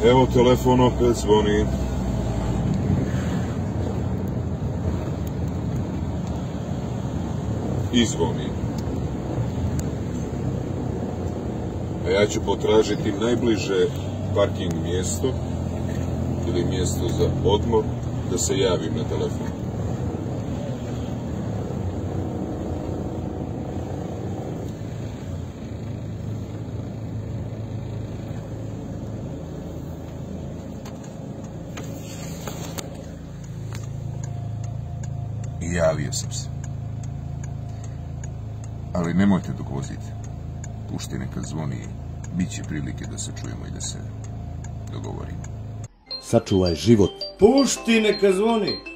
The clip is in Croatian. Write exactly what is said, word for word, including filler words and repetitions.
Evo, telefon opet zvoni. I zvoni. A ja ću potražiti najbliže parking mjesto ili mjesto za odmor da se javim na telefon. I javio sam se. Ali nemojte dok vozite. Pušti neka zvoni, bit će prilike da se čujemo i da se dogovorimo. Sačuvaj život. Pušti neka zvoni.